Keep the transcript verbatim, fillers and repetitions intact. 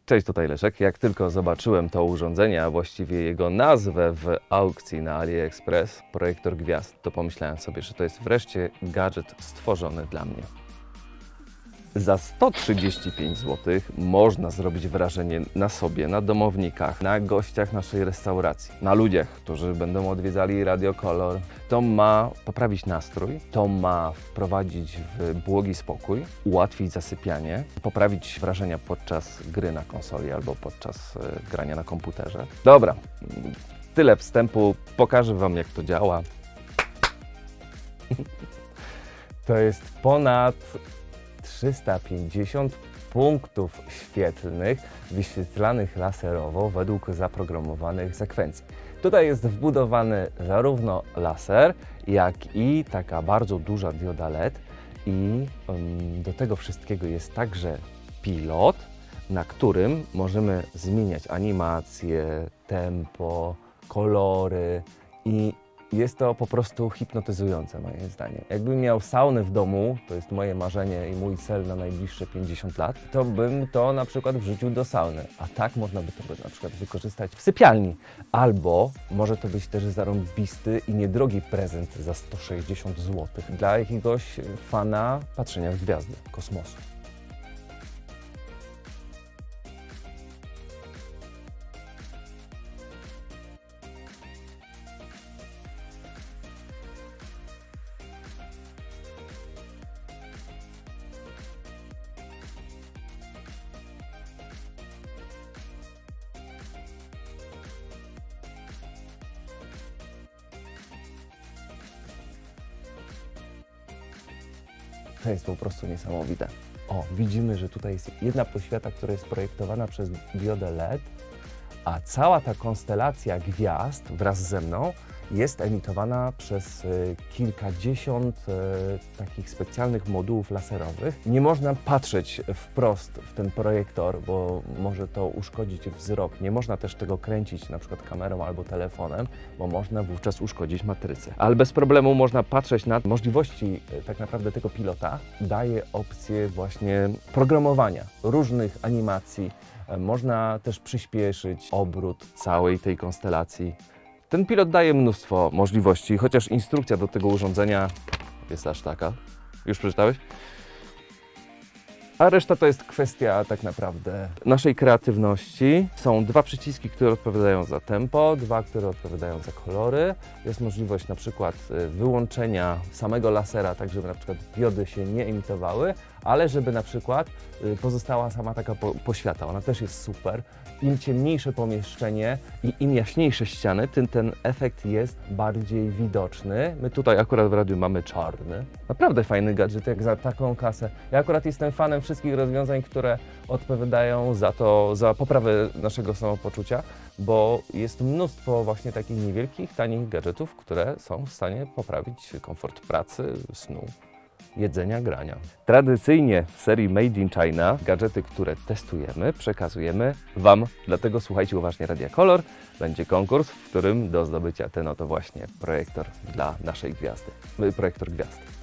Cześć, tutaj Leszek. Jak tylko zobaczyłem to urządzenie, a właściwie jego nazwę w aukcji na AliExpress, projektor gwiazd, to pomyślałem sobie, że to jest wreszcie gadżet stworzony dla mnie. Za sto trzydzieści pięć złotych można zrobić wrażenie na sobie, na domownikach, na gościach naszej restauracji, na ludziach, którzy będą odwiedzali Radio Kolor. To ma poprawić nastrój, to ma wprowadzić w błogi spokój, ułatwić zasypianie, poprawić wrażenia podczas gry na konsoli albo podczas y, grania na komputerze. Dobra, tyle wstępu, pokażę Wam, jak to działa. To jest ponad trzysta pięćdziesiąt punktów świetlnych wyświetlanych laserowo według zaprogramowanych sekwencji. Tutaj jest wbudowany zarówno laser, jak i taka bardzo duża dioda L E D i um, do tego wszystkiego jest także pilot, na którym możemy zmieniać animacje, tempo, kolory i jest to po prostu hipnotyzujące, moim zdaniem. Jakbym miał saunę w domu, to jest moje marzenie i mój cel na najbliższe pięćdziesiąt lat, to bym to na przykład wrzucił do sauny. A tak można by to na przykład wykorzystać w sypialni. Albo może to być też zarąbisty i niedrogi prezent za sto sześćdziesiąt złotych dla jakiegoś fana patrzenia w gwiazdy, kosmosu. To jest po prostu niesamowite. O, widzimy, że tutaj jest jedna poświata, która jest projektowana przez diodę L E D, a cała ta konstelacja gwiazd wraz ze mną jest emitowana przez y, kilkadziesiąt y, takich specjalnych modułów laserowych. Nie można patrzeć wprost w ten projektor, bo może to uszkodzić wzrok. Nie można też tego kręcić na przykład kamerą albo telefonem, bo można wówczas uszkodzić matrycę. Ale bez problemu można patrzeć na możliwości y, tak naprawdę tego pilota. Daje opcję właśnie programowania różnych animacji. Y, można też przyspieszyć obrót całej tej konstelacji. Ten pilot daje mnóstwo możliwości, chociaż instrukcja do tego urządzenia jest aż taka. Już przeczytałeś? A reszta to jest kwestia tak naprawdę naszej kreatywności. Są dwa przyciski, które odpowiadają za tempo, dwa, które odpowiadają za kolory. Jest możliwość na przykład wyłączenia samego lasera, tak żeby na przykład diody się nie emitowały, ale żeby na przykład pozostała sama taka poświata. Ona też jest super. Im ciemniejsze pomieszczenie i im jaśniejsze ściany, tym ten efekt jest bardziej widoczny. My tutaj akurat w radiu mamy czarny. Naprawdę fajny gadżet, jak za taką kasę. Ja akurat jestem fanem wszystkich rozwiązań, które odpowiadają za to, za poprawę naszego samopoczucia, bo jest mnóstwo właśnie takich niewielkich, tanich gadżetów, które są w stanie poprawić komfort pracy, snu, jedzenia, grania. Tradycyjnie w serii Made in China gadżety, które testujemy, przekazujemy Wam. Dlatego słuchajcie uważnie Radia Kolor. Będzie konkurs, w którym do zdobycia ten oto właśnie projektor dla naszej gwiazdy. Projektor gwiazd.